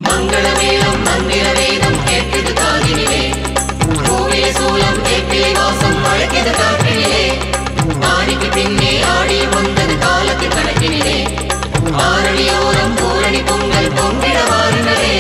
மங்களமேளம் மந்திரவேதம் கேட்குது காதினிலே பூவிலே சூலம் வேப்பிலை வாசம் அழைக்குது காற்றினிலே ஆடிக்கு பின்னே ஆடி வந்தது காலத்து கணக்கினிலே ஆரணியோரம் பூரணி பொங்கல் பொங்கிட வாருங்களே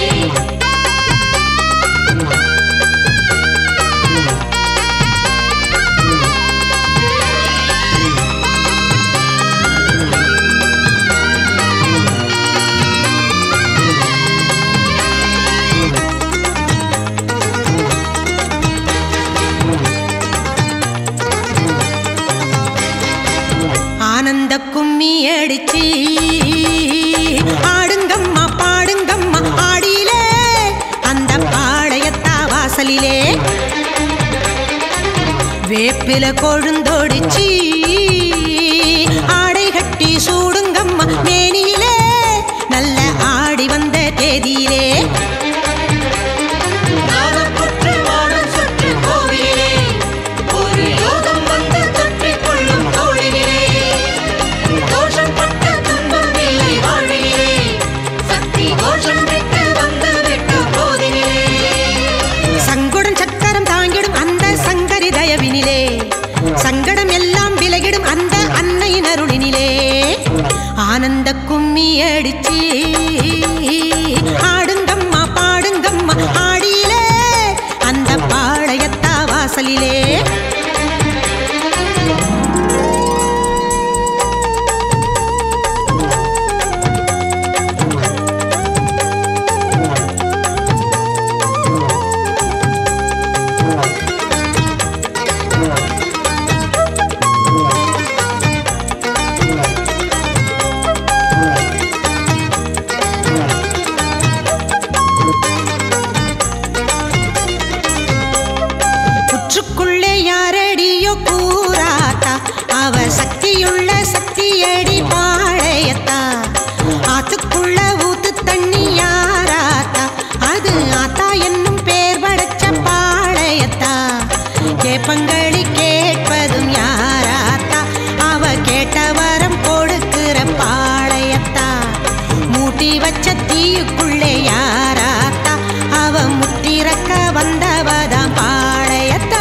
ஆனந்த கும்மி அடிச்சி ஆடுங்கம்மா பாடுங்கம்மா ஆடியிலே அந்த பாளையத்தா வாசலிலே வேப்பில கொழுந்தோடிச்சி ஆடை கட்டி சூடுங்கம்மா மேனியிலே நல்ல ஆடி வந்த தேதியிலே சங்கடம் எல்லாம் விலகிடும் அந்த அன்னையின் அருளினிலே ஆனந்த கும்மி அடிச்சி ஆடுங்கம்மா பாடுங்கம்மா ஆடியிலே அந்த பாளையத்தா வாசலிலே அவ சக்தியுள்ள சக்தியடி பாளையத்தா ஆத்துக்குள்ள ஊத்து தண்ணி யாராத்தா அது ஆத்தா என்னும் பேர் படைச்ச பாளையத்தா கேப்பங்களி கேட்பதும் யாராத்தா அவ கேட்ட வரம் கொடுக்கிற பாளையத்தா மூட்டி வச்ச தீயுக்குள்ளே யாராத்தா அவ முட்டிறக்க வந்தவதான் பாளையத்தா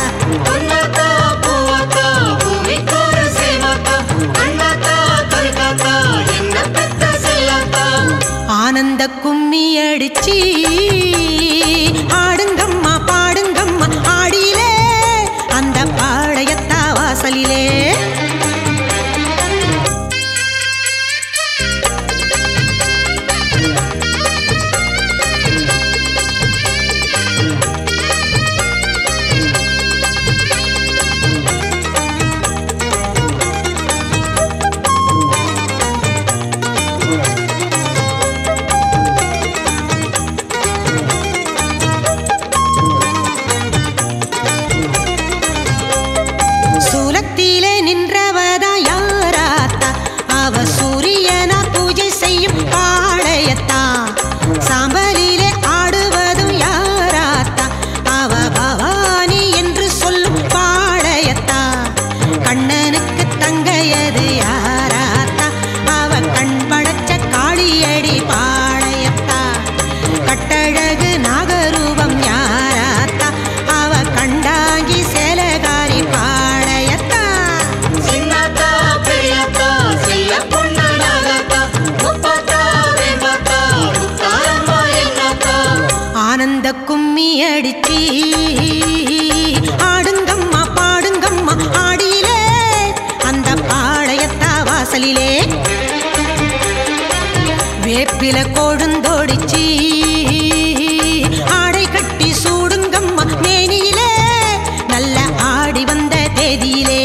ஆனந்த கும்மி அடிச்சி ஆடுங்கம்மா பாடுங்கம்மா ஆடியிலே அந்த பாளையத்தா வாசலிலே சூலத்திலே நின்றவதா யாராத்தா அவ சூரியனா பூஜை செய்யும் பாளையத்தா சாம்பலிலே ஆடுவதும் யாராத்தா அவ பவானி என்று சொல்லும் பாளையத்தா கண்ணனுக்கு தங்கையது யாராத்தா அவ கண் படைச்ச காளியடி பாளையத்தா கட்டழகு நாகரூபம் யாராத்தா அவ கண்டாங்கி சேலகாரி பாளையத்தா ஆனந்த கும்மி அடிச்சி ஆடுங்கம்மா பாடுங்கம்மா ஆடியிலே அந்த பாளையத்தா வாசலிலே வேப்பில கொழுந்தோடிச்சி ஆடை கட்டி சூடுங்கம்மா மேனியிலே நல்ல ஆடி வந்த தேதியிலே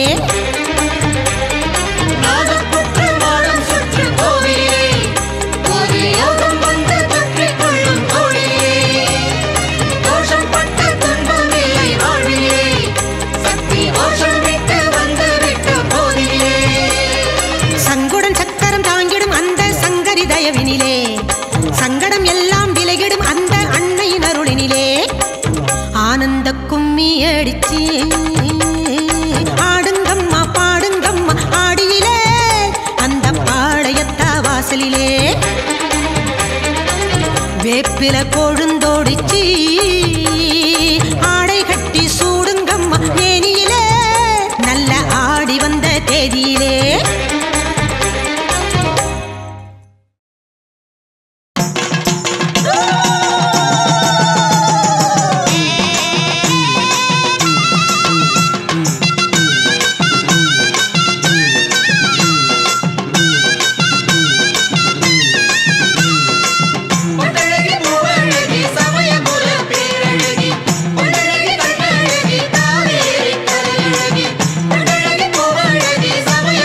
சங்குடன் சக்கரம் தாங்கிடும் அந்த சங்கரி தயவினிலே சங்கடம் எல்லாம் விலகிடும் அந்த அன்னையின் அருளினிலே ஆனந்த கும்மி அடிச்சி ஆடுங்கம்மா பாடுங்கம்மா ஆடியிலே அந்த பாளையத்தா வாசலிலே வேப்பில கொழுந்தோடிச்சி ஆடை கட்டி சூடுங்கம்மா மேனியிலே நல்ல ஆடி வந்த தேதியிலே சமய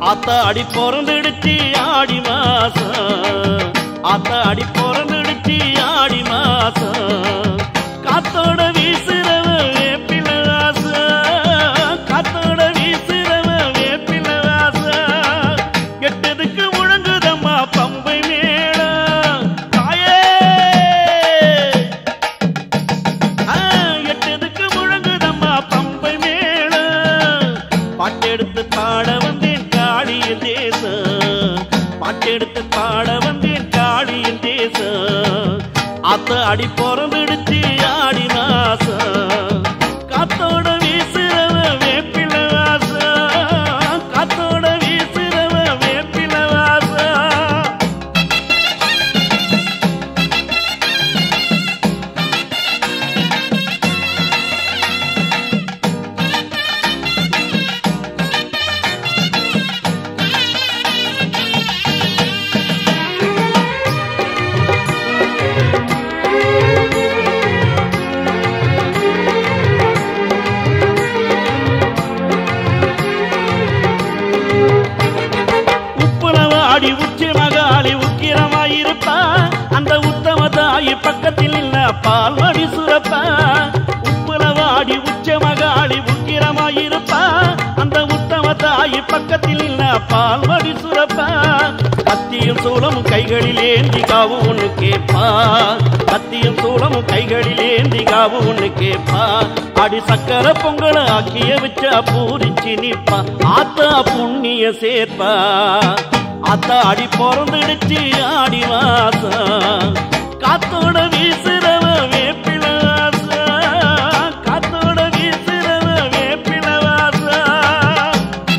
ஆத்தாடி பிறந்துடுச்சு ஆடி மாசம், ஆத்தாடி பிறந்துடுச்சு ஆடி மாசம். காத்தோட வீசுறவ வேப்பில வாசம், காத்தோட வீசுறவ வேப்பில வாசம். எட்டதுக்கு முழங்குதம்மா பம்பை மேளம் தாயே, எட்டதுக்கு முழங்குதம்மா பம்பை மேளம். பாட்டெடுத்து பாட வந்தேன் காளியின் தேசம், பாட்டெடுத்து பாட வந்தேன் காளியின் தேசம். ஆத்தாடி பிறந்துடுச்சு ஆடி மாசம், காத்தோட வீசுறவ வேப்பில வாசம், காத்தோட வீசுறவ வேப்பில வாசம். உப்புலவாடி உச்சி மகாளி உக்கிரமாயிருப்பா, அந்த உத்தம தாயி பக்கத்தில் இல்ல பால்வடி சுரப்பா. உப்புலவாடி உச்ச மகாளி உக்கிரமாயிருப்பா, அந்த உத்தம தாயி பக்கத்தில் இல்ல பால்வடி சுரப்பா. கத்தியும் சூலமும் கைகளில் ஏந்தி காவு ஒண்ணு கேப்பா, கத்தியும் சூலமும் கைகளில் ஏந்தி காவு ஒண்ணு கேப்பா. அடி சக்கர பொங்கல ஆக்கிய வச்சா பூரிச்சு நிப்பா, ஆத்தா புண்ணிய சேர்ப்பா. ஆத்தாடி பிறந்துடுச்சு ஆடி மாசம், காத்தோட வீசுறவ வேப்பில வாசம், காத்தோட வீசுறவ வேப்பில வாசம்.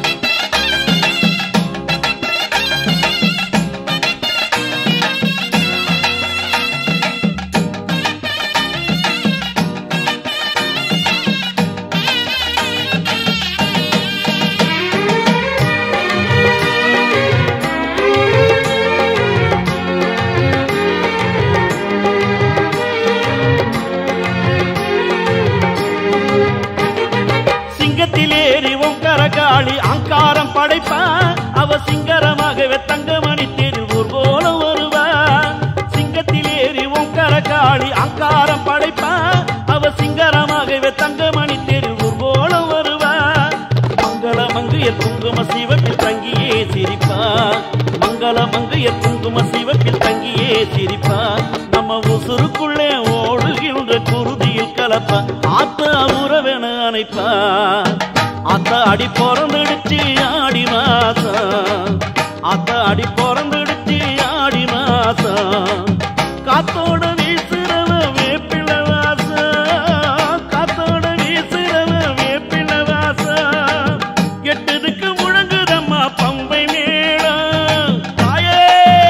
சிங்கத்திலேறி ஓங்கார காளி அங்காரம் படைப்பா, அவ சிங்கரமாகவே தங்கமணி தெருவூர் போல வருவா. சிங்கத்திலேறி ஓங்கார காளி அங்காரம் படைப்பா, அவ சிங்கரமாகவே தங்கமணி தெருவூர் போல வருவா. மங்கள மங்கைய குங்கும சிவப்பில் தங்கியே சிரிப்பா, மங்கள மங்கைய குங்கும சிவப்பில் தங்கியே சிரிப்பா. நம்ம உசுருக்குள்ளே ஓடுகின்ற குருதியில் கலப்பா, ஆத்தா உறவென அணைப்பா. ஆத்தாடி பிறந்துடுச்சு ஆடி மாசம், ஆத்தாடி பிறந்துடுச்சு ஆடி மாசம். காத்தோட வீசுறவ வேப்பில வாசம், காத்தோட வீசுறவ வேப்பில வாசம். எட்டதுக்கு முழங்குதம்மா பம்பை மேளம் தாயே,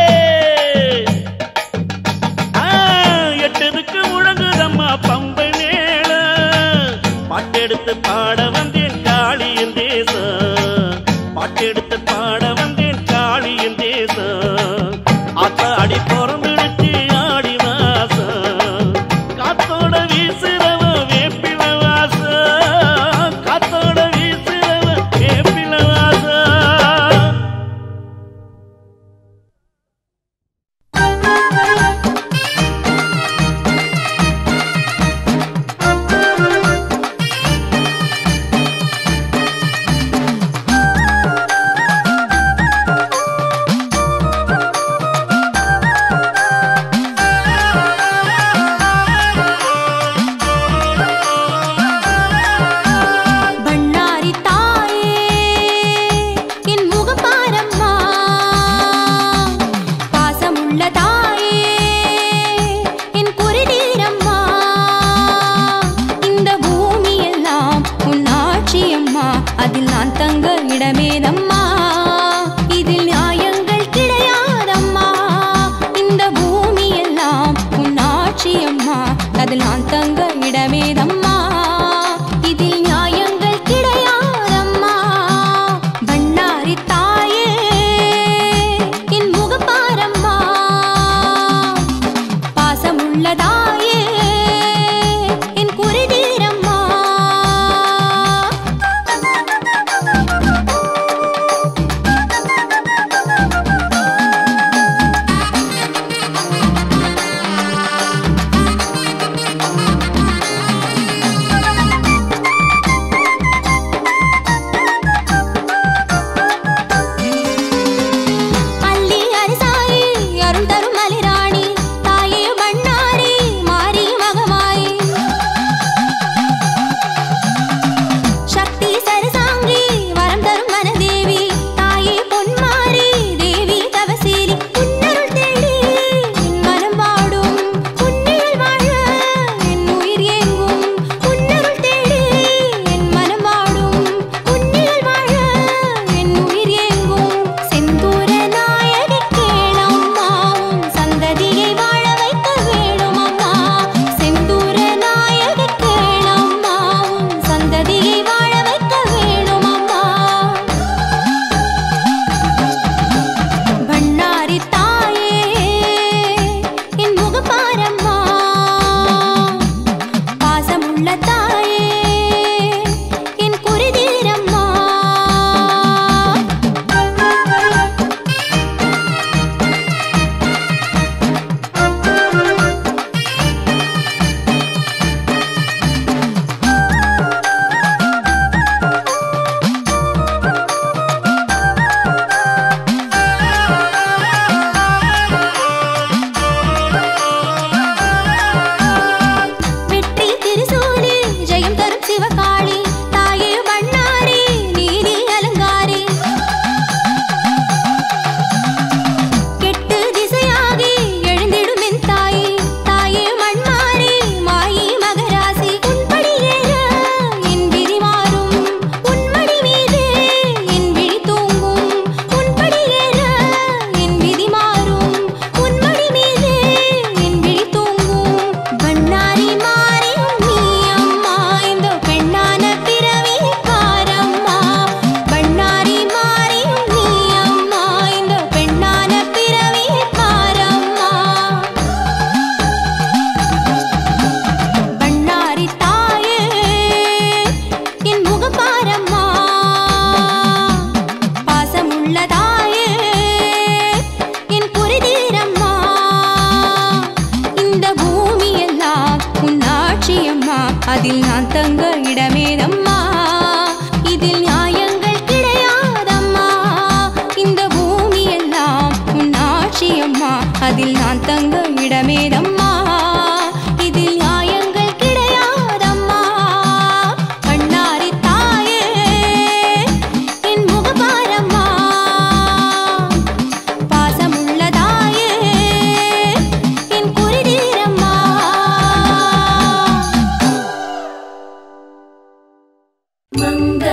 எட்டதுக்கு முழங்குதம்மா பம்பை மேளம். பாட்டெடுத்து பாட வந்தேன் காளியின் தேசம், பாட்டெடுத்து பாட வந்தேன் காளியின் தேசம். ஆத்தாடி பிறந்துடுச்சு ஆடி மாசம், காத்தோட வீசுறவ வேப்பில வாசம், காத்தோட வீசுறவ வேப்பில வாசம். அதில் நான் தங்க இடமேதம்மா, இதில் நியாயங்கள் கிடையாதம்மா. பண்ணாரி தாயே என் முகப்பாரம்மா, பாசமுள்ளதாயே என் குறிதீரம்மா.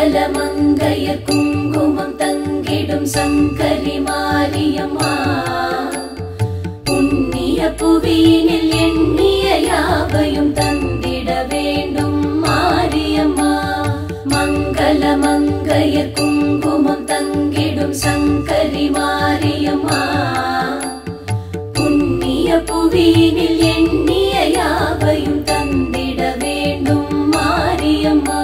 மங்களமங்கையர் குங்குமம் தங்கிடும் சங்கரி மாரியம்மா புண்ணிய புவியினில் எண்ணிய யாவையும் தந்திட வேண்டும் மாரியம்மா மங்களமங்கையர் குங்குமம் தங்கிடும் சங்கரி மாரியம்மா புண்ணிய புவியினில் எண்ணிய யாவையும் தந்திட வேண்டும் மாரியம்மா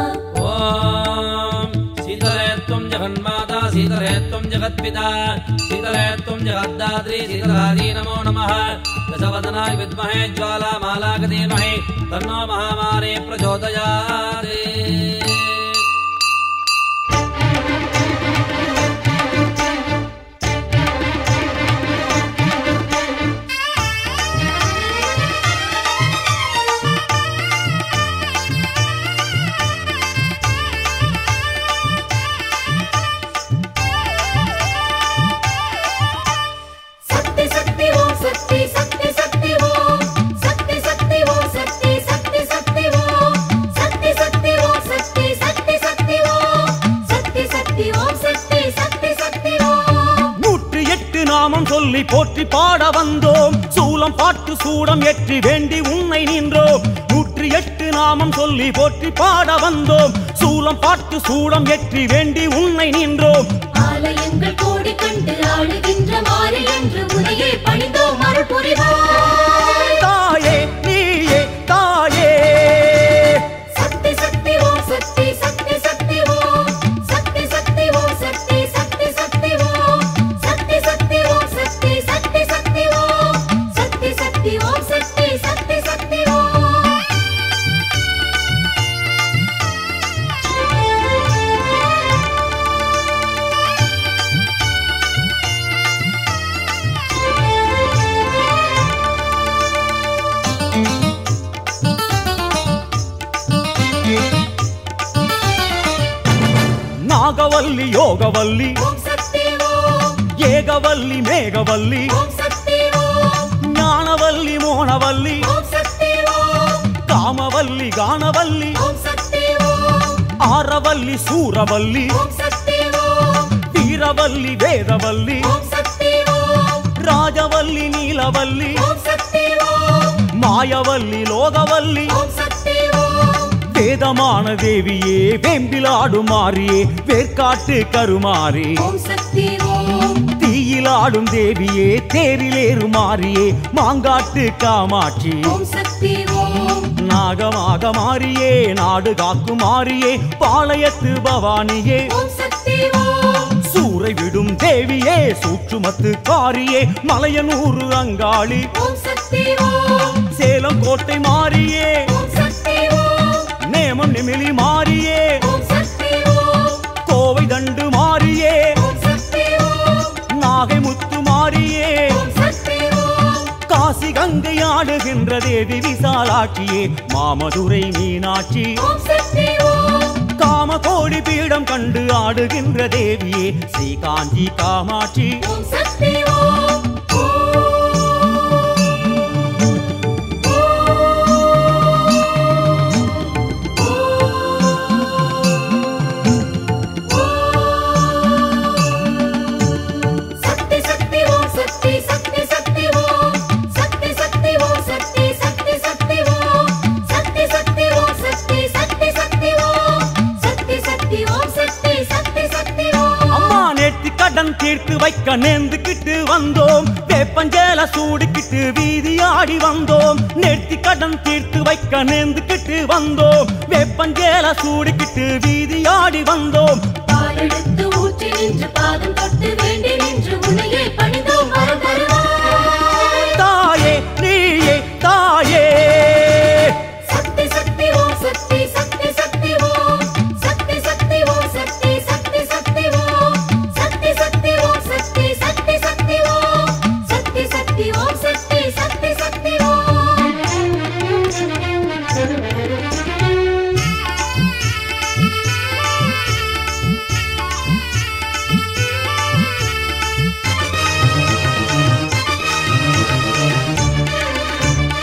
शीतलयत्वं जगन्माता शीतलयत्वं जगत्पिता शीतलयत्वं जगद्धात्री शीतलादी नमो नमः दशवदनाय विद्महे ज्वालामालाक धीमहि तन्नो महामारी प्रचोदयात् சொல்லி போற்றி பாட வந்தோம் சூலம் பாட்டு சூடம் ஏற்றி வேண்டி உன்னை நின்றோம் 108 நாமம் சொல்லி போற்றி பாட வந்தோம் சூலம் பாட்டு சூடம் ஏற்றி வேண்டி உன்னை நின்றோம் ஆலயங்கள் கோடி கண்டு ஆளுகின்ற மாறி என்று உனையே பணிந்தோம் அருள் புரிவாய் தாயே நீயே தாயே சக்தி சக்தி ஓம் சக்தி சக்தி சக்தி ஓம் சக்தி சக்தி ஓம் சக்தி சக்தி சக்தி ஓம் சக்தி சக்தி ஓம் சக்தி சக்தி சக்தி ஓம் சக்தி சக்தி ஓம் சக்தி சக்தி சக்தி ஓம் நாகவல்லி யோகவல்லி ஓம் சக்தி ஓம் ஏகவல்லி மேகவல்லி ஓம் சக்தி ஓம் ஞானவல்லி மோனவல்லி ஓம் சக்தி ஓம் காமவல்லி கானவல்லி ஓம் சக்தி ஓம் ஆரவல்லி சூரவல்லி ஓம் சக்தி ஓம் வீரவல்லி வேதவல்லி ஓம் சக்தி ஓம் ராஜவல்லி நீலவல்லி ஓம் சக்தி ஓம் மாயவல்லி லோகவல்லி ஓம் சக்தி ஓம் வேதமான தேவியே வேம்பிலாடும் மாறியே வேர்க்காட்டு கருமாறி ஓம் சக்தி ஓம் தீயிலாடும் தேவியே தேரிலேறு மாறியே மாங்காட்டு காமாட்சி ஓம் சக்தி ஓம் நாகமாக மாறியே நாடு காக்கும் மாறியே பாளையத்து பவானியே ஓம் சக்தி ஓம் சூறை விடும் தேவியே சூற்றுமத்து காரியே மலையனூறு அங்காளி ஓம் சக்தி ஓம் சேலம் கோட்டை மாறியே ஓம் சக்தி ஓம் நேமம் நிமிலி மாறியே ஓம் சக்தி ஓம் கோவை தண்டு மாறியே ஓம் சக்தி ஓம் நாகை முத்து மாறியே ஓம் சக்தி ஓம் காசி கங்கை ஆடுகின்ற தேவி விசாலாட்சியே மாமதுரை மீனாட்சி ஓம் சக்தி ஓம் காம கோடி பீடம் கண்டு ஆடுகின்ற தேவியே ஸ்ரீ காஞ்சி காமாட்சி ஓம் சக்தி ஓம் சக்தி சக்தி ஓம் சக்தி சக்தி சக்தி ஓம் சக்தி சக்தி ஓம் சக்தி சக்தி சக்தி ஓம் சக்தி சக்தி ஓம் சக்தி சக்தி சக்தி ஓம் சக்தி சக்தி ஓம் சக்தி சக்தி சக்தி ஓம் அம்மா நேர்த்தி கடன் தீர்த்து வைக்க நேர்ந்துக்கிட்டு வந்தோம் வேப்பஞ்சேல சூடிக்கிட்டு வீதி ஆடி வந்தோம் நேர்த்தி கடன் தீர்த்து வைக்க நேர்ந்துக்கிட்டு வந்தோம் வேப்பஞ்சேல சூடிக்கிட்டு வீதி ஆடி வந்தோம் பாலெடுத்து ஊற்றி நின்று பாதம் தொட்டு வேண்டி நின்று உன்னையே பணிந்தோம் வரம் தருவாய் தாயே நீயே தாயே சக்தி சக்தி ஓம் சக்தி சக்தி சக்தி ஓம் சக்தி சக்தி ஓம் சக்தி சக்தி சக்தி ஓம் சக்தி சக்தி ஓம் சக்தி சக்தி சக்தி ஓம் சக்தி சக்தி ஓம் சக்தி சக்தி சக்தி ஓம்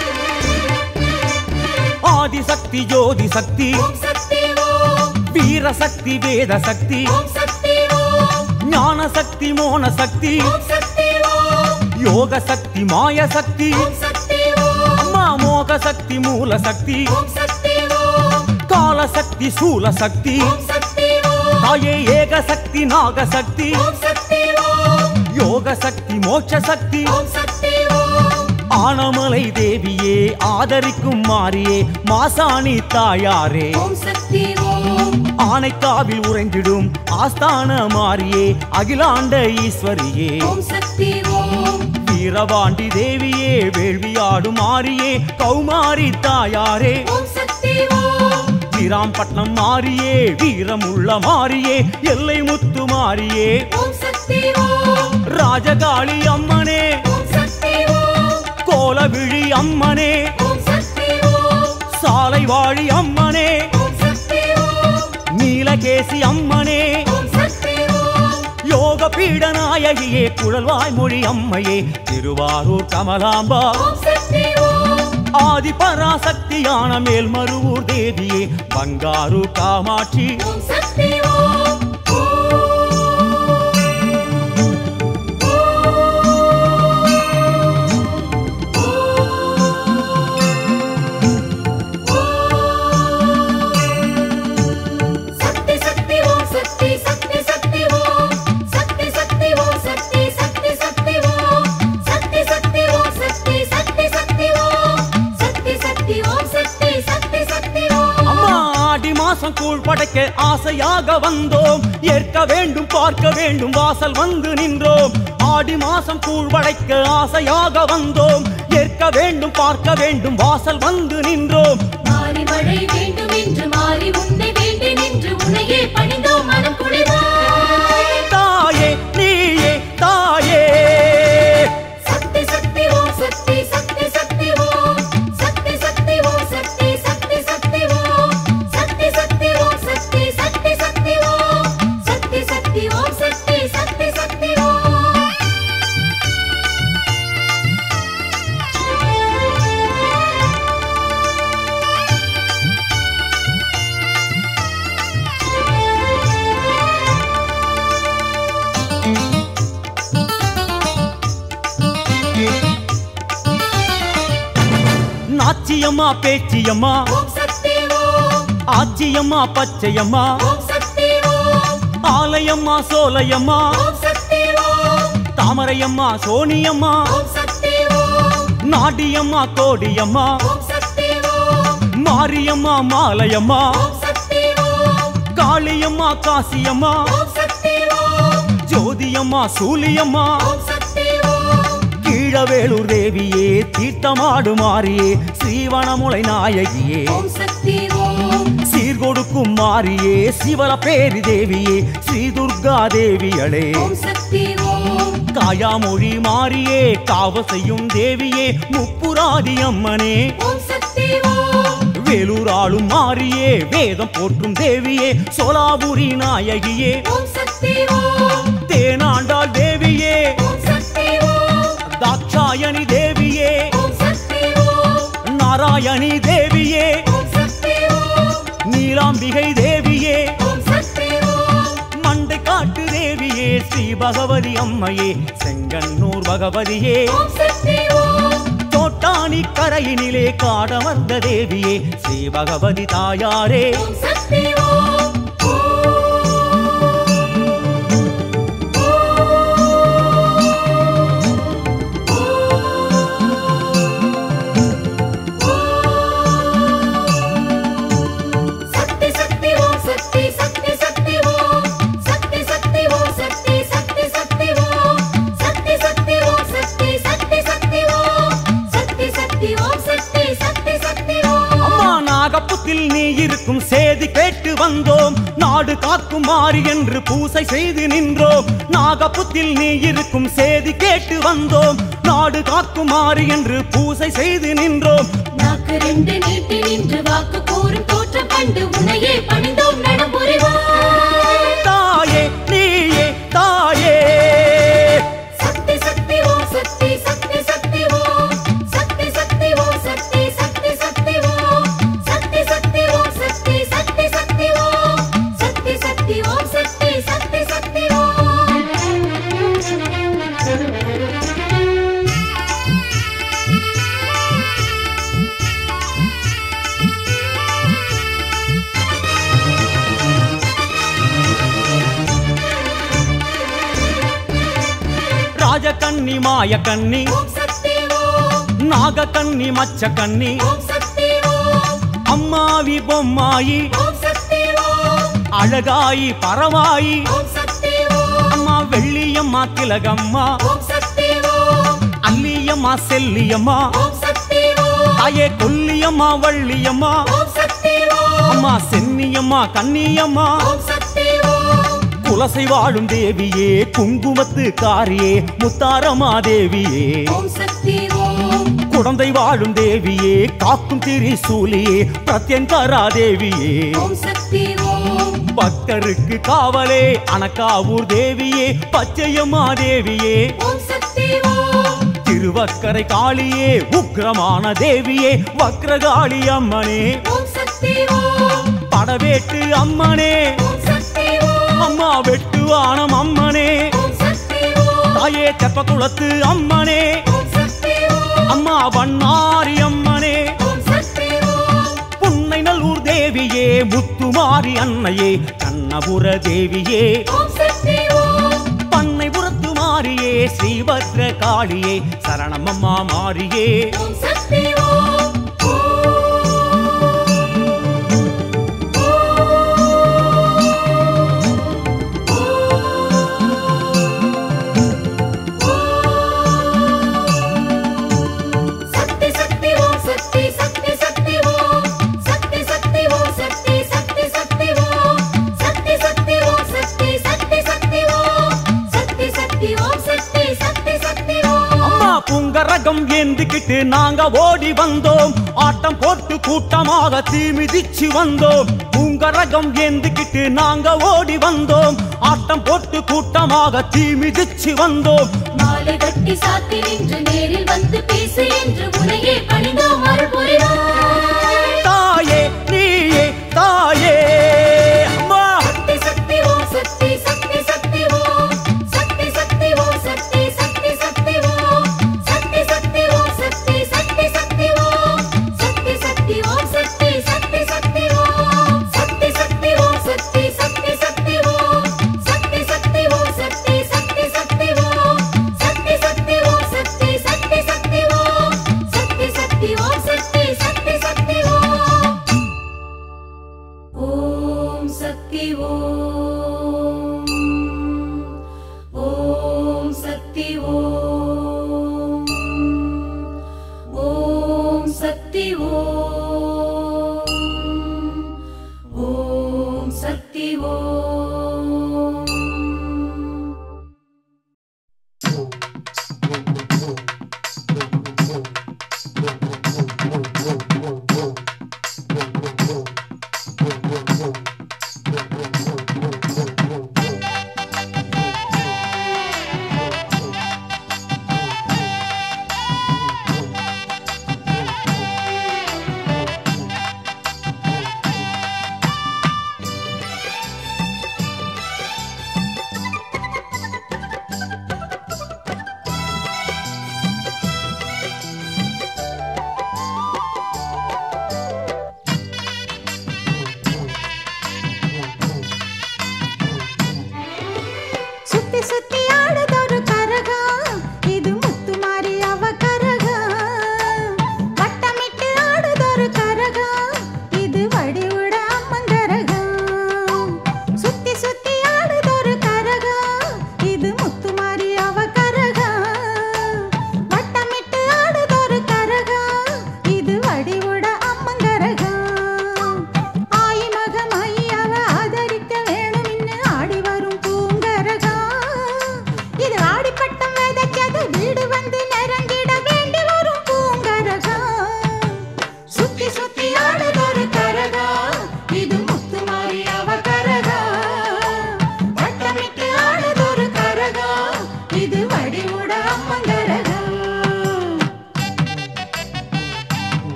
ஆதிசக்தி ஜோதி சக்தி ஓம் சக்தி ஓம் வீர சக்தி வேத சக்தி ஓம் சக்தி ஓம் ஞான சக்தி மோன சக்தி ஓம் சக்தி ஓம் யோக சக்தி மாய சக்தி ஓம் சக்தி ஓம் அம்மா மோக சக்தி மூல சக்தி ஓம் சக்தி ஓம் கால சக்தி சூல சக்தி ஓம் சக்தி ஓம் தாயே ஏக சக்தி நாக சக்தி ஓம் சக்தி ஓம் யோக சக்தி மோட்ச சக்தி ஓம் சக்தி ஓம் ஆனமலை தேவியே ஆதரிக்கும் மாரியே மாசாணி தாயாரே ஓம் சக்தி ஓம் ஆனைக்காவில் உறைந்திடும் ஆஸ்தான மாரியே அகிலாண்ட ஈஸ்வரியே ஓம் சக்தி ஓம் வீரபாண்டி தேவியே வேள்வியாடும் மாரியே கௌமாரி தாயாரே ஓம் சக்தி ஓம் வீராம்பட்டினம் மாரியே வீரமுள்ள மாரியே எல்லை முத்து மாரியே ஓம் சக்தி ஓம் ராஜகாளி அம்மனே ஓம் சக்தி ஓம் கோலவிழி அம்மனே ஓம் சக்தி ஓம் சாலை வாழி அம்மனே ஓம் சக்தி ஓம் நீலகேசி அம்மனே ஓம் சக்தி ஓம் யோக பீடநாயகியே குழல்வாய் மொழி அம்மையே திருவாரூர் கமலாம்பா ஓம் சக்தி ஓம் ஆதி பராசக்தியான மேல்மருவூர் தேவியே பங்காரு காமாட்சி ஓம் சக்தி ஓம் சக்தி சக்தி ஓம் சக்தி சக்தி சக்தி ஓம் சக்தி சக்தி ஓம் சக்தி சக்தி சக்தி ஓம் சக்தி சக்தி ஓம் சக்தி சக்தி சக்தி ஓம் சக்தி சக்தி ஓம் சக்தி சக்தி சக்தி ஓம் அம்மா ஆடி மாசம் கூழ் படைக்க ஆசையாக வந்தோம் ஏற்க வேண்டும் பார்க்க வேண்டும் வாசல் வந்து நின்றோம் ஆடி மாசம் கூழ் படைக்க ஆசையாக வந்தோம் ஏற்க வேண்டும் பார்க்க வேண்டும் வாசல் வந்து நின்றோம் மாறி மழை வேண்டும் என்று மாறி உன்னை வேண்டி நின்று உன்னையே பணிந்தோம் மனம் குளிர்வாய் தாயே நீயே தாயே சக்தி சக்தி ஓம் சக்தி சக்தி சக்தி ஓம் சக்தி சக்தி ஓம் சக்தி சக்தி சக்தி ஓம் சக்தி சக்தி ஓம் சக்தி சக்தி சக்தி ஓம் சக்தி சக்தி ஓம் சக்தி சக்தி சக்தி ஓம் நாச்சியம்மா பேச்சியம்மா ஓம் சக்தி ஓம் ஆச்சியம்மா பச்சையம்மா ஓம் சக்தி ஓம் ஆலயம்மா சோலையம்மா ஓம் சக்தி ஓம் தாமரையம்மா சோனியம்மா ஓம் சக்தி ஓம் நாடியம்மா கோடியம்மா ஓம் சக்தி ஓம் மாரியம்மா மாலையம்மா ஓம் சக்தி ஓம் காளியம்மா காசியம்மா ஓம் சக்தி ஓம் ஜோதியம்மா சூலியம்மா ஓம் சக்தி ஓம் கீழவேளூர் தேவியே தீர்த்தமாடு மாறியே ஸ்ரீவனமுலை நாயகியே ஓம் சக்தி ஓம் சீர்கொடுக்கும் மாறியே சிவல பேரி தேவியே ஸ்ரீ துர்கா தேவியளே ஓம் சக்தி ஓம் காயாமொழி மாறியே காவ செய்யும் தேவியே முப்புராதி அம்மனே ஓம் சக்தி ஓம் வேலூர் ஆளும் மாறியே வேதம் போற்றும் தேவியே சோலாபுரி நாயகியே ஓம் சக்தி ஓம் தேனாண்டாள் தேவியே ஓம் சக்தி ஓம் தாட்சாயணி தேவியே ஓம் சக்தி ஓம் நாராயணி தேவியே ஓம் சக்தி ஓம் நீலாம்பிகை தேவியே ஓம் சக்தி ஓம் மண்டை காட்டு தேவியே ஸ்ரீ பகவதி அம்மையே செங்கன்னூர் பகவதியே ஓம் சக்தி ஓம் தோட்டானி கரையினிலே காடமர்ந்த தேவியே ஸ்ரீ பகவதி தாயாரே ஓம் சக்தி ஓம் சக்தி சக்தி ஓம் சக்தி சக்தி சக்தி ஓம் சக்தி சக்தி ஓம் சக்தி சக்தி சக்தி ஓம் சக்தி சக்தி ஓம் சக்தி சக்தி சக்தி ஓம் சக்தி சக்தி ஓம் சக்தி சக்தி சக்தி ஓம் அம்மா நாகப்புத்தில் நீ இருக்கும் சேதி கேட்டு வந்தோம் நாடு காக்கும் மாறி என்று பூசை செய்து நின்றோம் நாகப்புத்தில் நீ இருக்கும் சேதி கேட்டு வந்தோம் நாடு காக்கும் மாறி என்று பூசை செய்து நின்றோம் நாக்கு ரெண்டு நீட்டி நின்று வாக்கு கூறும் தோற்றம் கண்டு உன்னையே பணிந்தோம் நடம்புரிவாய் தாயே நீயே தாயே சக்தி சக்தி ஓம் சக்தி சக்தி சக்தி ஓம் சக்தி சக்தி ஓம் சக்தி சக்தி சக்தி ஓம் சக்தி சக்தி ஓம் சக்தி சக்தி சக்தி ஓம் சக்தி ராஜகன்னி மாயக்கன்னி ஓம் சக்தி ஓம் நாகக்கன்னி மச்சக்கன்னி ஓம் சக்தி ஓம் அம்மாவி பொம்மாயி ஓம் சக்தி ஓம் அழகாயி பரவாயி ஓம் சக்தி ஓம் அம்மா வெள்ளியம்மா திலகம்மா ஓம் சக்தி ஓம் அல்லியம்மா செல்லியம்மா ஓம் சக்தி ஓம் தாயே கொல்லியம்மா வள்ளியம்மா ஓம் சக்தி ஓம் அம்மா சென்னியம்மா கன்னியம்மா ஓம் சக்தி ஓம் குலசை வாழும் தேவியே குங்குமத்து காரியே முத்தாரமா தேவியே ஓம் சக்தி ஓம் குழந்தை வாழும் தேவியே காக்கும் திரிசூலியே பிரத்யங்கரா தேவியே ஓம் சக்தி ஓம் பக்தருக்கு காவலே அனக்காவூர் தேவியே பச்சையம்மா தேவியே ஓம் சக்தி ஓம் திருவக்கரை காளியே உக்ரமான தேவியே வக்ரகாளி அம்மனே ஓம் சக்தி ஓம் படவேட்டு அம்மனே ஓம் சக்தி ஓம் அம்மா வெட்டுவானம் அம்மனே ஓம் சக்தி ஓம் தாயே தெப்பக்குளத்து அம்மனே ஓம் சக்தி ஓம் அம்மா வண்ணாரி அம்மனே ஓம் சக்தி ஓம் புன்னை நல்லூர் தேவியே முத்துமாரி அன்னையே கண்ணபுர தேவியே ஓம் சக்தி ஓம் பண்ணைபுரத்து மாரியே ஸ்ரீபத்ர காளியே சரணமம்மா மாரியே ஓம் சக்தி ஓம் சக்தி சக்தி ஓம் சக்தி சக்தி சக்தி ஓம் சக்தி சக்தி ஓம் சக்தி சக்தி சக்தி ஓம் சக்தி சக்தி ஓம் சக்தி சக்தி சக்தி ஓம் சக்தி சக்தி ஓம் சக்தி சக்தி சக்தி ஓம் அம்மா புங்கரகம் ஏந்திக்கிட்டு நாங்க ஓடி வந்தோம் ஆட்டம் போட்டு கூட்டமாக தீ மிதிச்சு வந்தோம் புங்கரகம் ஏந்திக்கிட்டு நாங்க ஓடி வந்தோம் ஆட்டம் போட்டு கூட்டமாக தீ மிதிச்சு வந்தோம் மாலை கட்டி சாத்தி நின்று நேரில் வந்து பேசு என்று உனையே பணிந்தோம் அருள் புரிவாய் தாயே நீயே தாயே அம்மா சக்தி சக்தி ஓம் சக்தி சக்தி சக்தி ஓம் சக்தி சக்தி ஓம் சக்தி சக்தி சக்தி ஓம் சக்தி சக்தி ஓம் சக்தி சக்தி சக்தி ஓம் சக்தி சக்தி ஓம் சக்தி சக்தி சக்தி ஓம் சக்தி சக்தி ஓம் சக்தி சக்தி சக்தி ஓம் சக்தி சக்தி ஓம் சக்தி சக்தி சக்தி ஓம் சக்தி சக்தி ஓம் சக்தி சக்தி சக்தி ஓம் சக்தி சக்தி ஓம் சக்தி சக்தி சக்தி ஓம் ஓம் சக்தி ஓம் ஓம் சக்தி ஓம் ஓம் சக்தி ஓம் ஓம் சக்தி ஓம்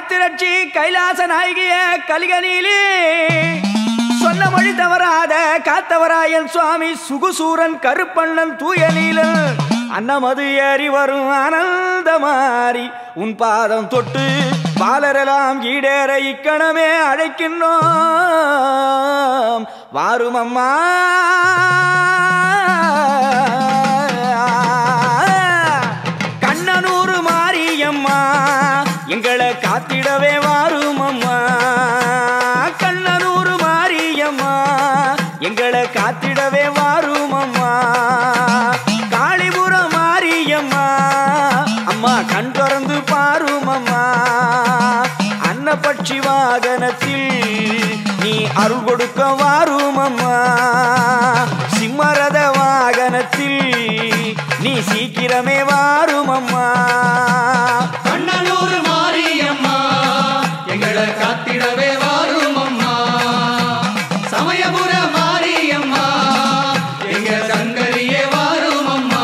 காத்திரட்சி கைலாச நாயகிய கலிகனிலே சொன்ன மொழி தவறாத காத்தவராயன் சுவாமி சுகுசூரன் கருப்பண்ணன் தூயலீலன் அன்னமது ஏறி வரும் ஆனந்த மாறி உன் பாதம் தொட்டு பாலரெல்லாம் ஈடேற இக்கணமே அழைக்கின்றோம் வாரும் அம்மா கண்ணனூர் மாரியம்மா எங்களை காத்திடவே வாரும் அம்மா கண்ணனூர் மாரியம்மா எங்களை காத்திடவே வாரும் அம்மா காளிபுரம் மாரியம்மா அம்மா கண் திறந்து பாரும் அம்மா அன்னபட்சி வாகனத்தில் நீ அருள் கொடுக்க வாரும் அம்மா சிம்மரத வாகனத்தில் நீ சீக்கிரமே வாரும் அம்மா கண்ணனூர் மாரியம்மா எங்களை காத்திடவே வாரும் அம்மா சமயபுர மாரியம்மா எங்க சங்கரியே வாரும் அம்மா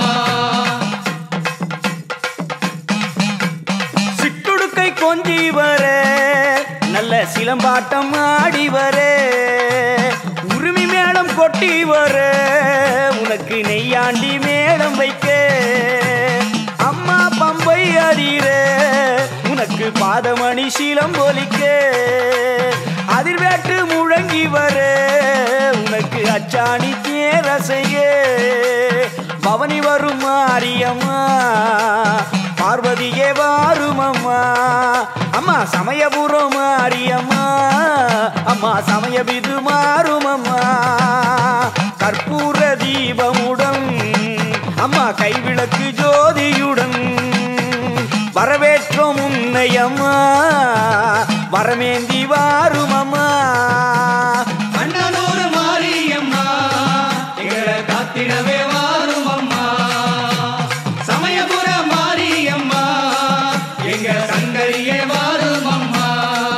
சிட்டுடுக்கை கொஞ்சி வர நல்ல சிலம்பாட்டம் ஆடி வர உரிமை மேளம் கொட்டி வர உனக்கு நெய்யாண்டி மேளம் வைக்க அம்மா பம்பை அறிற உனக்கு பாதமணி சீலம் ஒலிக்க அதிர்வேட்டு முழங்கி வர உனக்கு அச்சாணி தேரசைய பவனி வரும் மாரியம்மா பார்வதியே வாரும் அம்மா அம்மா சமயபுரம் மாரியம்மா அம்மா சமயபிது மாறும் அம்மா கற்பூர தீபமுடன் அம்மா கைவிளக்கு ஜோதியுடன் வரவேற்றோம் உன்னை அம்மா வரமேந்தி வாரும் அம்மா கண்ணனூர் மாரியம்மா எங்களை காத்திடவே வாரும் அம்மா சமயபுர மாரியம்மா எங்க சங்கரியே வாரும் அம்மா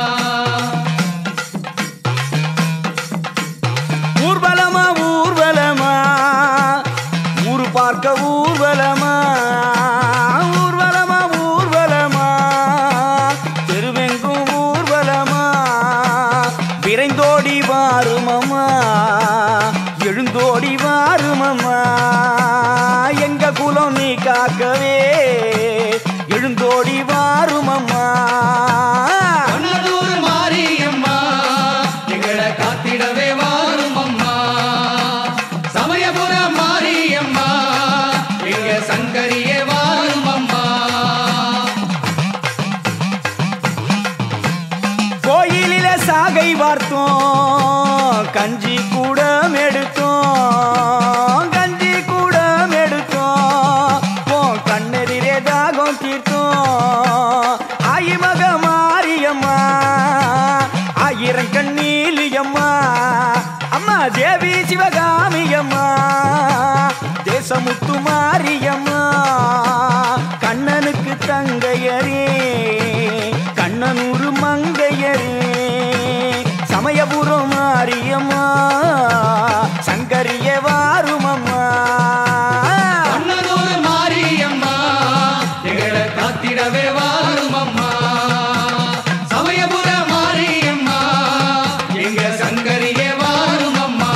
ஊர்வலமா ஊர்வலமா ஊரு பார்க்க ஊர்வலமா ஊர்வலமா ஊர்வலமா தெருவெங்கும் ஊர்வலமா விரைந்தோடி வாரும் அம்மா எழுந்தோடி வாரும் அம்மா எங்க குலம் நீ காக்கவே எழுந்தோடி வாரும் அம்மா கண்ணனூர் மாரியம்மா எங்களை காத்திடவே வாரும் அம்மா சமயபுர மாரியம்மா எங்க சங்கரியே வாரும் அம்மா கோயிலில சாகை வார்த்தோம் கஞ்சி கூட எடுத்தோம் கஞ்சி கூட எடுத்தோம் கண்ணெதிரே தாகம் தீர்த்தோம் ஆயிமக மாரியம்மா ஆயிரம் கண்ணீலியம்மா அம்மா தேவி சிவகாமியம்மா தேசமுத்து மாரியம்மா கண்ணனுக்கு தங்கையரே கண்ணனூர் மங்கையரே சமயபுரம் மாரியம்மா சங்கரிய வாரும் அம்மா கண்ணனூர் மாரியம்மா எங்களை காத்திடவே வாரும் அம்மா சமயபுர மாரியம்மா எங்க சங்கரியே வாரும் அம்மா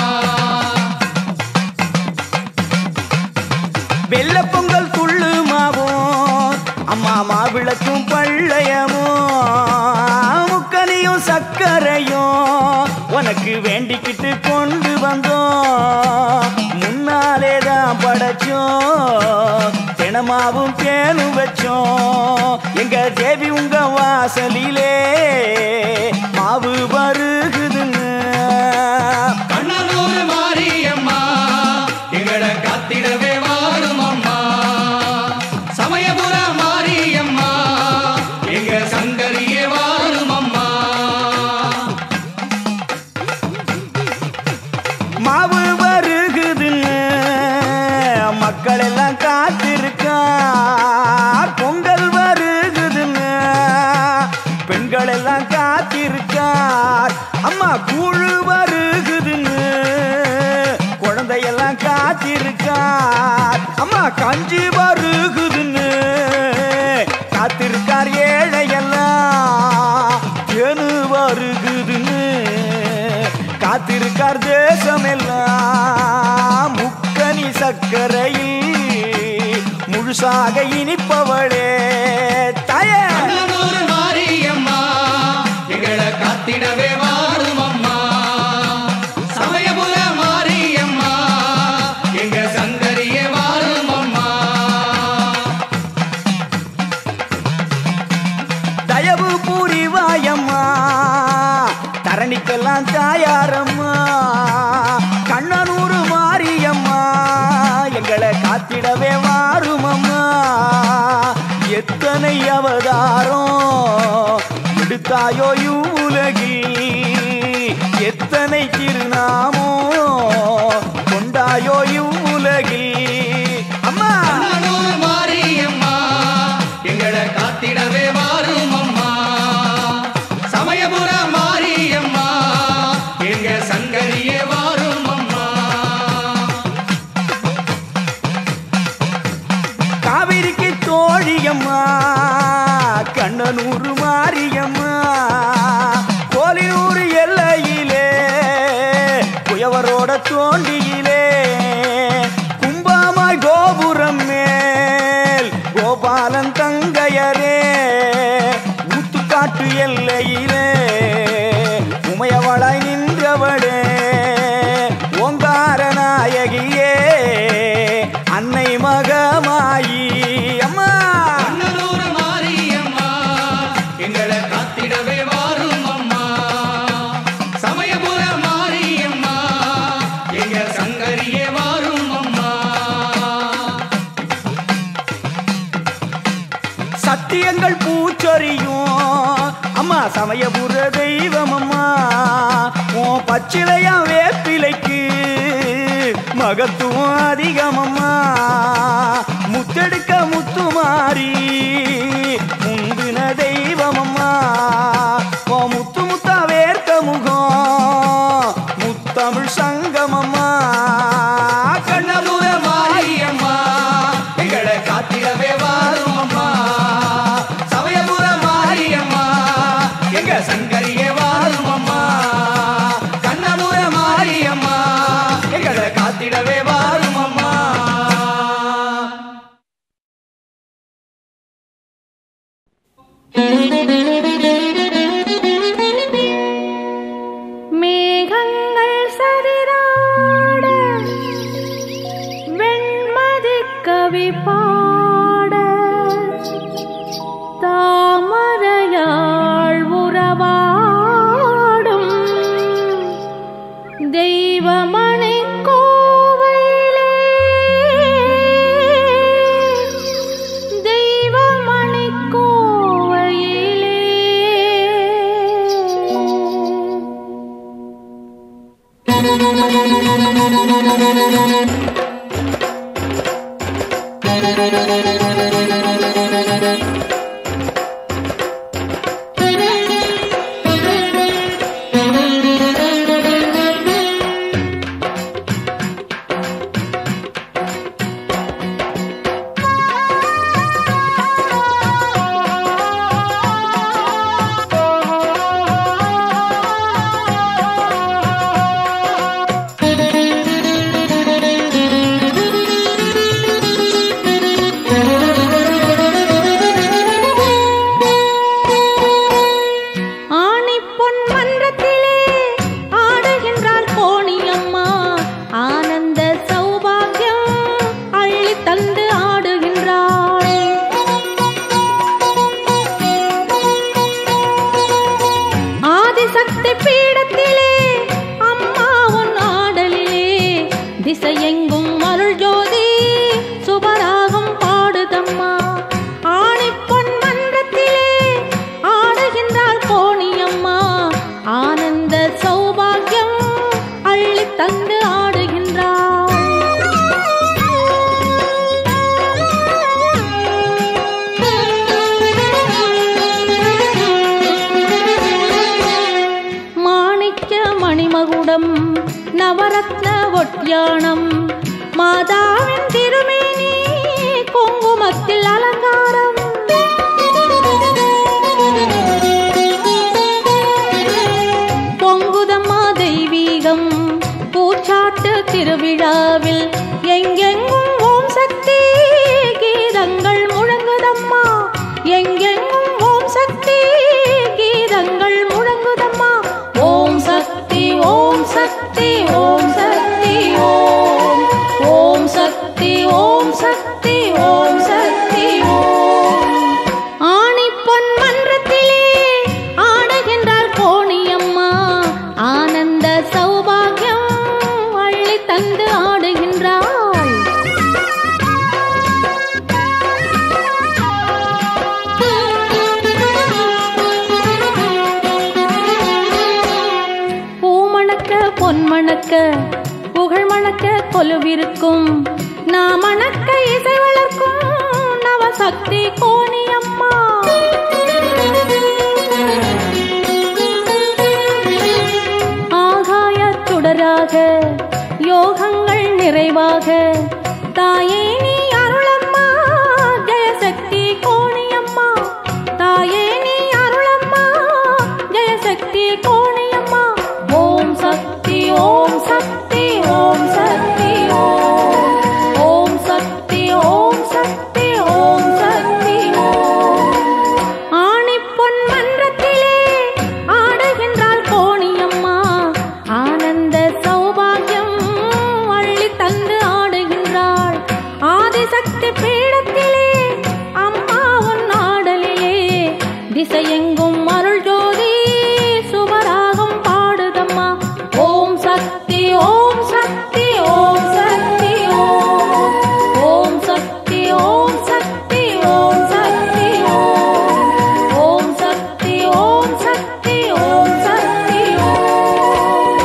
வெள்ள பொங்கல் துள்ளு மாவும் அம்மா மாவிளக்கும் பள்ளையமும் முக்கனியும் சக்கரையும் உனக்கு வேண்டிக்கிட்டு கொண்டு வந்தோம் முன்னாலே தான் படைச்சோம் தினமாவும் தேனும் வச்சோம் எங்க தேவி உங்க வாசலிலே மாவு வருகுதுன்னு கண்ணனூர் மாரியம்மா எங்களை காத்திடவே வாரும் அம்மா சமயபுர மாரியம்மா எங்க சங்கரியே வாரும் அம்மா மாவு வருகுதுன்னு மக்கள் எல்லாம் காத்திருக்கா பொங்கல் வருகுதுன்னு பெண்கள் எல்லாம் காத்திருக்கார் அம்மா கூழு வருகுதுன்னு குழந்தையெல்லாம் காத்திருக்கார் அம்மா கஞ்சி வருகுதுன்னு காத்திருக்கார் ஏழையெல்லாம் பொண்ணு வருகுதுன்னு காத்திருக்கார் தேசமெல்லாம். முக்கனி சக்கரையில் முழுசாக இனிப்பவளே தாயே. கண்ணனூர் மாரியம்மா எங்களை காத்திடவே வாரும் அம்மா. சமயபுர மாரியம்மா எங்க சங்கரியே வாரும் அம்மா. தயவு புரிவாயம்மா தரணிக்கெல்லாம் தாயாரம்மா. கண்ணனூர் மாரியம்மா எங்களை காத்திடவே வாருமம்மா. எத்தனை அவதாரம் எடுத்தாயோ இவ்வுலகில், எத்தனை திருநாமோ கொண்டாயோ இவ்வுலகில். அம்மா கண்ணனூர் மாரியம்மா எங்களை காத்திடவே வாரும் அம்மா. சமயபுர மாரியம்மா எங்க சங்கரியே வாரும் அம்மா. காவிரிக்கு தோழியம்மா கண்ணனூர் மாரியம்மா. கோலியூர் எல்லையிலே குயவரோட தோண்டியிலே கும்பாமாய் கோபுரம் மேல் கோபாலன் தங்கையரே. ஊத்துக்காட்டு எல்லையிலே உமையவளாய் நின்றவளே ஓங்கார நாயகியே அன்னை மகமாயி. அம்மா கண்ணனூர் மாரியம்மா எங்களை காத்திடவே வாரும் அம்மா. சமயபுர மாரியம்மா எங்க சங்கரியே வாரும் அம்மா. சத்தியங்கள் பூச்சொரியும் அம்மா சமயபுர தெய்வம் அம்மா. உன் பச்சிலையா வேப்பிலைக்கு மகத்துவம் அதிகமம்மா. முத்தெடுக்க முத்துமாரி முந்தின தெய்வமம்மா. உன் முத்து முத்தா வேர்த்த முகம் முத்தமிழ் சங்கமம்மா. கண்ணபுர மாரியம்மா எங்களை காத்திடவே வாரும் அம்மா. சமயபுர மாரியம்மா எங்க சங்கரியே வாரும் அம்மா. கண்ணபுர மாரியம்மா எங்களை காத்திடவே வாரும் அம்மா. மேகங்கள் சதிராட வெண்மதி கவி பாட தாமரையாள் உறவாடும் தெய்வமணி கோவிலே தெய்வமணி கோவிலே. நவரத்ன ஒட்டியானம் மாதாவின் திருமேனி குங்குமத்தில் அலங்காரம் திருவிழாவில் எங்கெங்கும் ஓம் சக்தி கீதங்கள் முழங்குதம்மா. எங்கெங்கும் ஓம் சக்தி கீதங்கள் முழங்குதம்மா. ஓம் சக்தி ஓம் சக்தி ஓம் சக்தி ஓம். ஓம் சக்தி ஓம் சக்தி ஓம் சக்தி ஓம். ஆணி பொன் மன்றத்திலே ஆடுகின்றாள் கோணியம்மா. ஆனந்த சௌபாகியம் அள்ளி தந்து ஆடுகின்றாள். பூமணக்க பொன்மணக்க புகழ் மணக்க கொலுவிருக்கும். நான் மணக்க இசை வளர்க்கும் நவசக்தி கோணியம்மா. ஆகாயத் சுடராக யோகங்கள் நிறைவாக தாயே நீ அருளம்மா. ஜெயசக்தி கோணியம்மா. தாயே நீ அருளம்மா. ஜெயசக்தி கோணியம்மா. ஓம் சக்தி ஓம் சக்தி ஓம் சக்தி ஓம். ஓம் சக்தி ஓம் சக்தி ஓம் சக்தி ஓம். ஆணி பொன் மன்றத்திலே ஆடுகின்றாள் கோணியம்மா. ஆனந்த சௌபாகியம் அள்ளி தந்து ஆடுகின்றாள். ஆதிசக்தி பீடத்திலே அம்மா உன் ஆடலிலே திசையெங்கும் அருள் ஜோதி சுவராகம் பாடுதம்மா. ஓம் சக்தி ஓம் சக்தி ஓம் சக்தி ஓம். ஓம் சக்தி ஓம் சக்தி ஓம் சக்தி ஓம். ஓம் சக்தி ஓம் சக்தி ஓம் சக்தி ஓம்.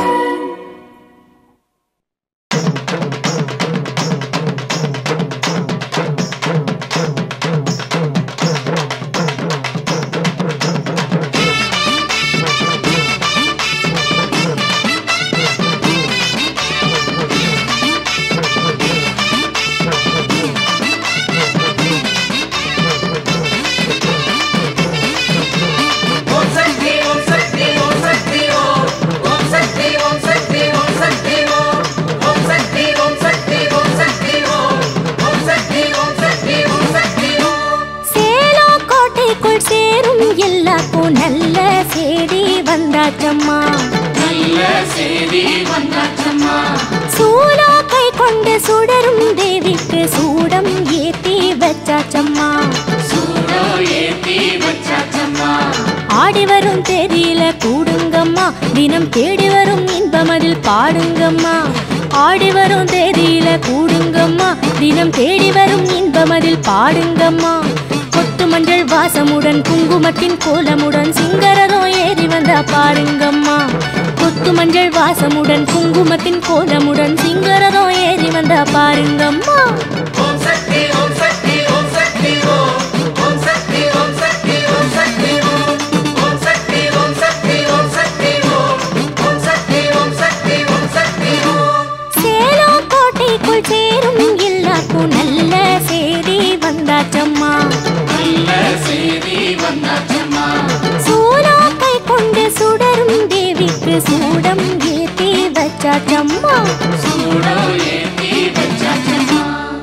ஓம் சக்தி ஓம் சக்தி ஓம் சக்தி ஓம். ஓம் சக்தி ஓம் சக்தி ஓம் சக்தி ஓம். ஓம் சக்தி ஓம் சக்தி ஓம் சக்தி ஓம். ஓம் சக்தி ஓம் சக்தி ஓம் சக்தி ஓம். சேலோ கோட்டைக்குள் சேரும் எல்லாருக்கும் நல்ல செய்தி வந்தாச்சம்மா. நல்ல செய்தி வந்தாச்சம்மா. சூலோ கை கொண்டு சுடரும் தேவிக்கு சூடம் ஏத்தி வச்சாச்சம்மா. சூடோ ஏத்தி வச்சாச்சம்மா. ஆடி வரும் தேதியில கூடுங்கம்மா. தினம் தேடி வரும் இன்பம் அதில் பாடுங்கம்மா. ஆடி வரும் தேதியில கூடுங்கம்மா. தினம் தேடி வரும் இன்பம் அதில் பாடுங்கம்மா. கொத்து மஞ்சள் வாசமுடன் குங்குமத்தின் கோலமுடன் சிங்கரதம் ஏறி வந்தா பாருங்கம்மா. கொத்து மஞ்சள் வாசமுடன் குங்குமத்தின் கோலமுடன் சிங்கரதம் ஏறி வந்தா பாருங்கம்மா. ஓம் சக்தி ஓம் சக்தி ஓம் சக்தி ஓம். ஓம் சக்தி ஓம் சக்தி ஓம் சக்தி ஓம். ஓம் சக்தி ஓம் சக்தி ஓம் சக்தி ஓம். ஓம் சக்தி ஓம் சக்தி ஓம் சக்தி ஓம். சேலோ கோட்டைக்குள் சேரும் எல்லாருக்கும் நல்ல செய்தி வந்தாச்சம்மா. நல்ல செய்தி வந்தாச்சம்மா. சூலோ கை கொண்டு சுடரும் தேவிக்கு சூடம் ஏத்தி வச்சாச்சம்மா. சூடோ ஏத்தி வச்சாச்சம்மா.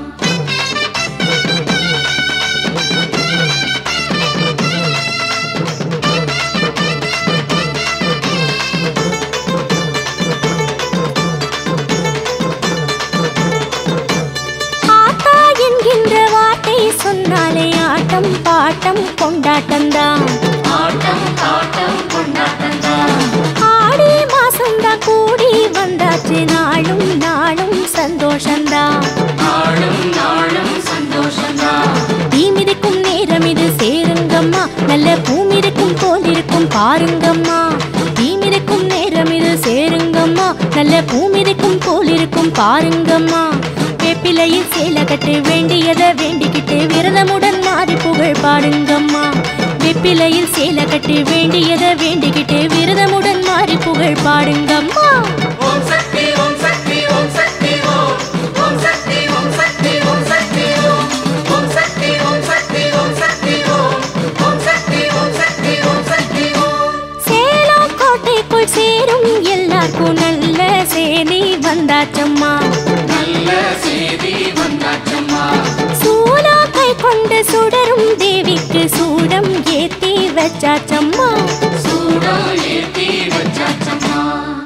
ஆத்தா என்கின்ற வார்த்தை சொன்னாலே ஆட்டம் பாட்டம் கொண்டாட்டம்தான். ஆட்டம் பாட்டம் கொண்டாட்டம்தான். ஆடி மாசம்தான் கூடி வந்தாச்சு நாளும் நாளும் சந்தோஷம்தான். நாளும் நாளும் சந்தோஷம்தான். தீமிதிக்கும் நேரம் இது சேருங்கம்மா. நல்ல பூமிருக்கும் போலிருக்கும் பாருங்கம்மா. தீமிதிக்கும் நேரம் இது சேருங்கம்மா. நல்ல பூமிருக்கும் போலிருக்கும் பாருங்கம்மா. வேப்பிலையில் சேலை கட்டு வேண்டியதை வேண்டிக்கிட்டு விரதமுடன் மாறி புகழ் பாடுங்கம்மா. வேப்பிலையில் சேலை கட்டு வேண்டியதை வேண்டிக்கிட்டு விரதமுடன் மாறி புகழ் பாடுங்கம்மா. ஓம் சக்தி ஓம் சக்தி ஓம் சக்தி ஓம். ஓம் சக்தி ஓம் சக்தி ஓம் சக்தி ஓம். ஓம் சக்தி ஓம் சக்தி ஓம் சக்தி ஓம். ஓம் சக்தி ஓம் சக்தி ஓம் சக்தி ஓம். சேலம் கோட்டைக்குள் சேரும் எல்லாருக்கும் நல்ல சேதி வந்தாச்சம்மா நல்ல செய்தி வந்தாச்சம்மா சூலா கை கொண்டு சுடரும் தேவிக்கு சூடம் ஏத்தி வச்சாச்சம்மா சூடம் ஏத்தி வச்சாச்சம்மா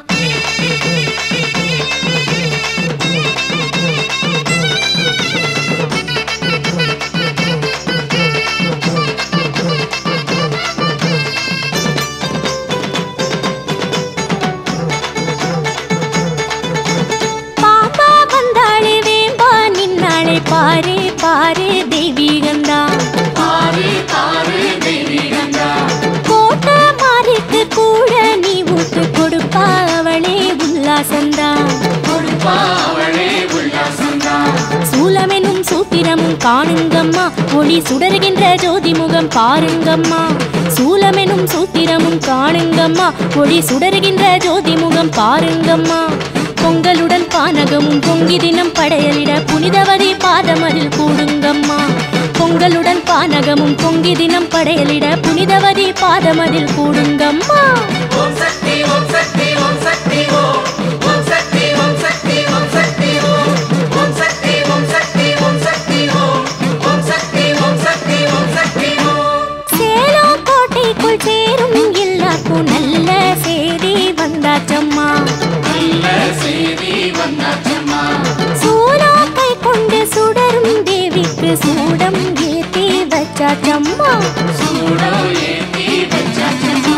பாரு பாரு தெய்வீகந்தா பாரு பாரு தெய்வீகந்தா கோட்ட மாறிக்கு கூட நீ ஊத்து கொடுப்பா அவளே உல்லாசந்தா கொடுப்பா அவளே உல்லாசந்தா சூலமெனும் சூத்திரமும் காணுங்கம்மா ஒளி சுடர்கின்ற ஜோதி முகம் பாருங்கம்மா சூலமெனும் சூத்திரமும் காணுங்கம்மா ஒளி சுடர்கின்ற ஜோதி முகம் பாருங்கம்மா பொங்கலுடன் பானகமும் பொங்கி தினம் படையலிட புனிதவதி பாதமதில் கூடுங்கம்மா பொங்கலுடன் பானகமும் பொங்கி தினம் படையலிட புனிதவதி பாதமதில் கூடுங்கம்மா ஓம் சக்தி ஓம் சக்தி ஓம் சக்தி ஓம் ஓம் சக்தி ஓம் சக்தி ஓம் சக்தி ஓம் ஓம் சக்தி ஓம் சக்தி ஓம் சக்தி ஓம் ஓம் சக்தி ஓம் சக்தி ஓம் சக்தி ஓம் சேலம் கோட்டைக்குள் சேரும் எல்லாருக்கும் நல்ல செய்தி வந்தாச்சம்மா நல்ல செய்தி வந்தாச்சம்மா சூலா கை கொண்டு சுடரும் தேவிக்கு சூடம் ஏத்தி வச்சாச்சம்மா சூடம் ஏத்தி வச்சாச்சம்மா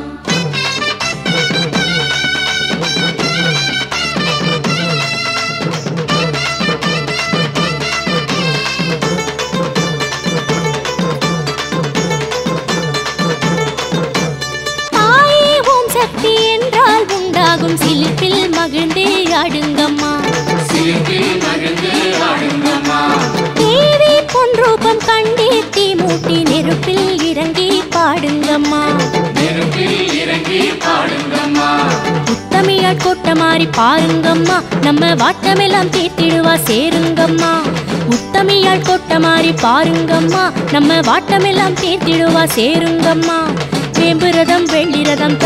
தாயே ஓம் சக்தி என்றால் உண்டாகும் சிலிப்பில் மகிழ்ந்து ஆடுங்கம்மா சிரிப்பில் மகிழ்ந்து ஆடுங்கம்மா தேவி பொன் ரூபம் கண்டே தீ மூட்டி நெருப்பில் இறங்கி பாடுங்கம்மா நெருப்பில் இறங்கி பாடுங்கம்மா உத்தமியாட் கொட்ட மாறி பாருங்கம்மா நம்ம வாட்டமெல்லாம் தீர்த்திடுவா சேருங்கம்மா உத்தமியாட் கொட்ட மாறி பாருங்கம்மா நம்ம வாட்டமெல்லாம் தீர்த்திடுவா சேருங்கம்மா வேம்பு ரதம் வெள்ளி ரதம்